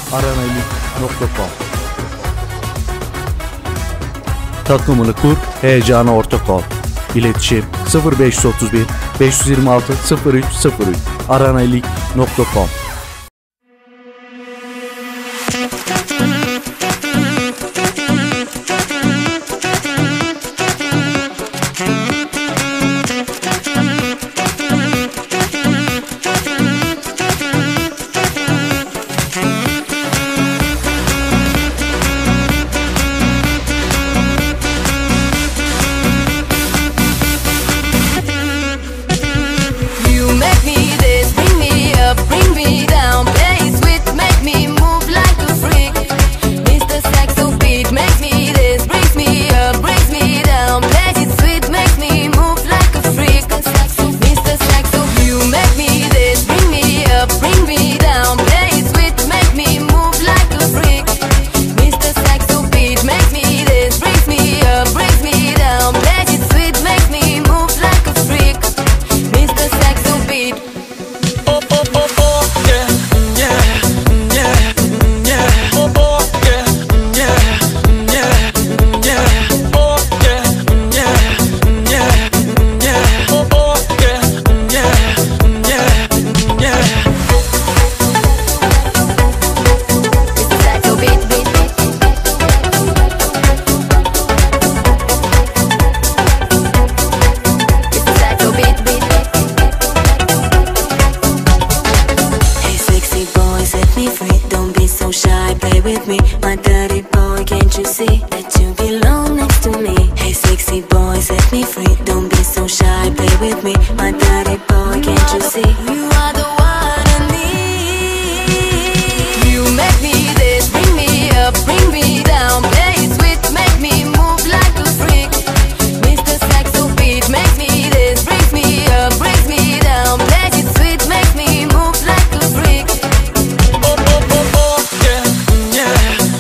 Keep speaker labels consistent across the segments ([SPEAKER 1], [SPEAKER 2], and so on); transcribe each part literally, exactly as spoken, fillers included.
[SPEAKER 1] aranaylik nokta com. Takımını kur, heyecana ortak ol. İletişim sıfır beş otuz bir beş yüz yirmi altı sıfır üç sıfır üç aranaylik nokta com.
[SPEAKER 2] Yeah.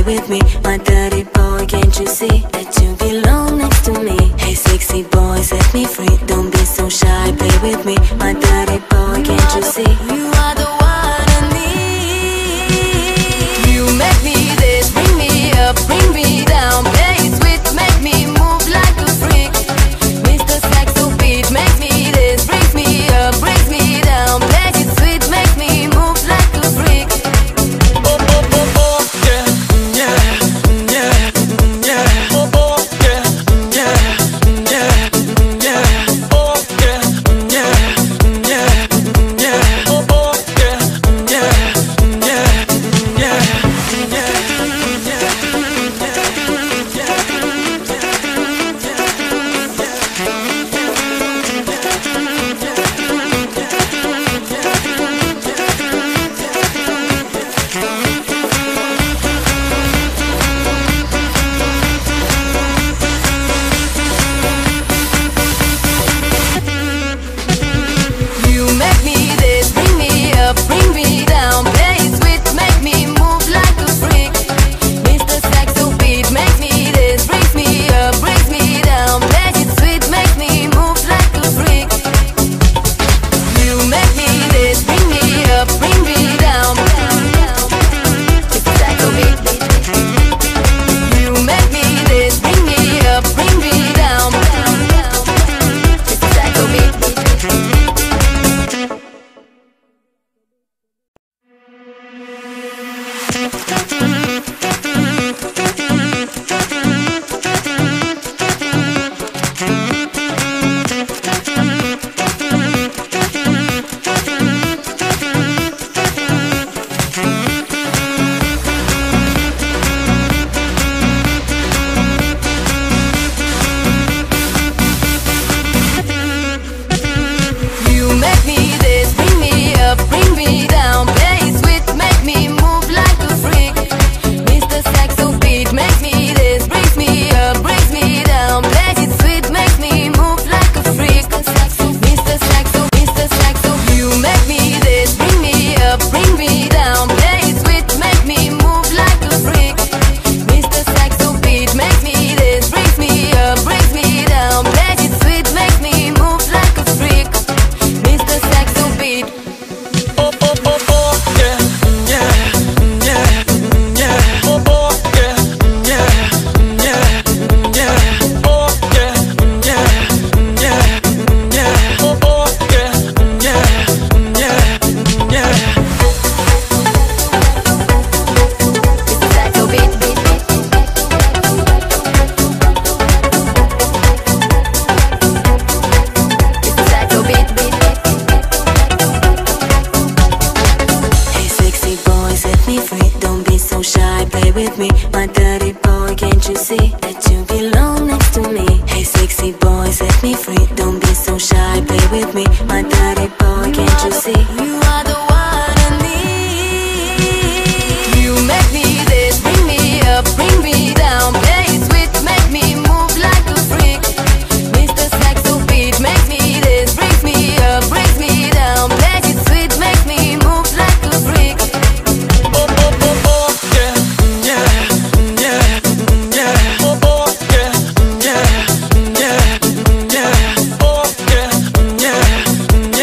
[SPEAKER 2] with me, my dirty boy. Can't you see that you belong next to me? Hey sexy boy, set me free. Don't be so shy, play with me, my dirty boy. Can't you see? You are the one I need. You make me this, bring me up, bring me down. Play it sweet, make me move like a freak. Mister Saxo Beat, make me this, brings me up, brings me down. Play it sweet, make me move like a freak.
[SPEAKER 3] Yeah.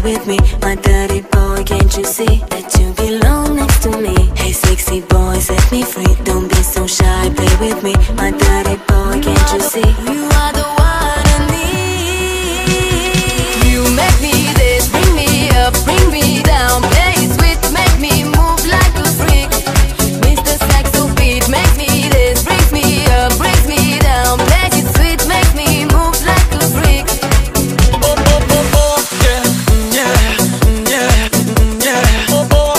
[SPEAKER 2] with me, my dirty boy. Can't you see that you belong next to me? Hey, sexy boy, set me free. Don't be so shy, play with me, my dirty boy. Can't you see? You are the one I need. You make me this, bring me up, bring me down. Play it sweet, make me move like a freak. Mister Saxo Beat makes me this, brings me up, brings me down. Play it sweet, makes me move like a freak.
[SPEAKER 3] Oh, oh, oh, oh, yeah, yeah, yeah, yeah. Oh, oh.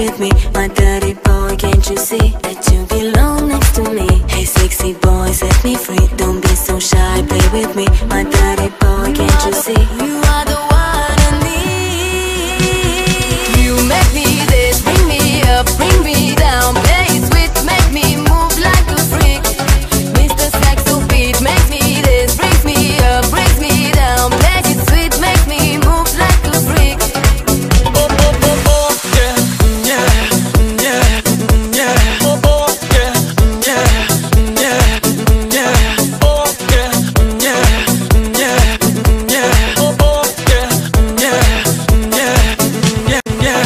[SPEAKER 2] with me, my dirty boy. Can't you see that you belong next to me? Hey, sexy boy, set me free. Don't be so shy, play with me, my dirty boy. Can't you see? You are the one I need. You make me this, bring me up, bring me down. Play it sweet, make me move like a freak. Mister Saxo Beat makes me this, brings me up, brings me down. Play it sweet, makes me move like a freak.
[SPEAKER 3] Oh, oh, oh, oh, yeah, yeah, yeah, yeah. Oh, oh, yeah, yeah, yeah, yeah. Oh, yeah, yeah, yeah, yeah. Oh, oh, yeah, yeah, yeah, yeah, yeah,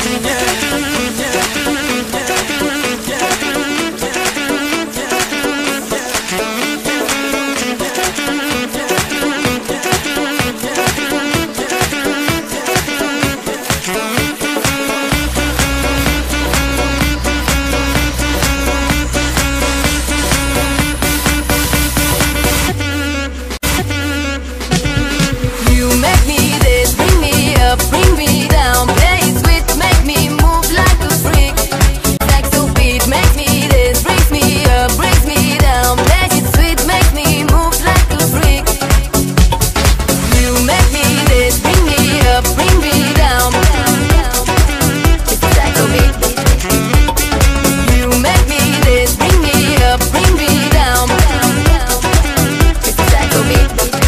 [SPEAKER 2] You make me this, bring me up, bring me down. Play it sweet, make me move like a freak. Saxo Beat makes me this, brings me up, brings me down. Play it sweet, make me move like a freak. You make me this, bring me up, bring me down. It's Saxo Beat. You make me this, bring me up, bring me down. It's Saxo Beat.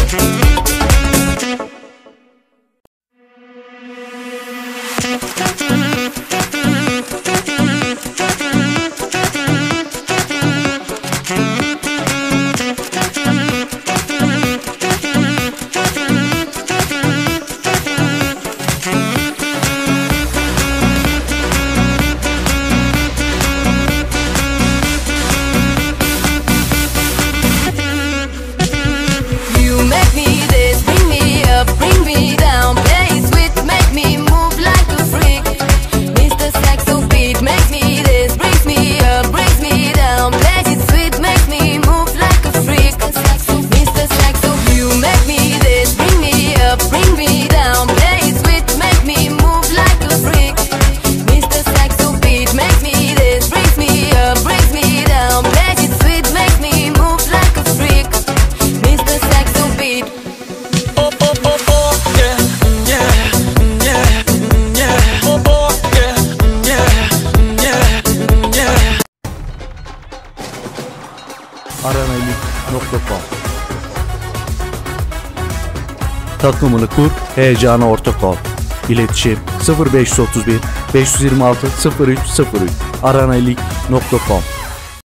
[SPEAKER 2] You make me this, bring me up, bring me down. Play it sweet, make me move like a freak. Mister Saxo Beat makes me this, brings me up, brings me down. Play it sweet, makes me move like a freak. Mister Saxo, you make me this, bring me up, bring me down. Play it sweet, make me move like a freak. Mister Saxo Beat makes me this, brings me up, brings me down. Play it sweet, makes me move like a freak. Mister Saxo Beat.
[SPEAKER 3] oh, oh, oh, oh, yeah, yeah, yeah, yeah. Oh, oh, yeah, yeah, yeah, yeah.
[SPEAKER 1] aranailik nokta com Takımını kur, heyecana ortak ol. İletişim sıfır beş otuz bir beş yüz yirmi altı sıfır üç sıfır üç aranailik nokta com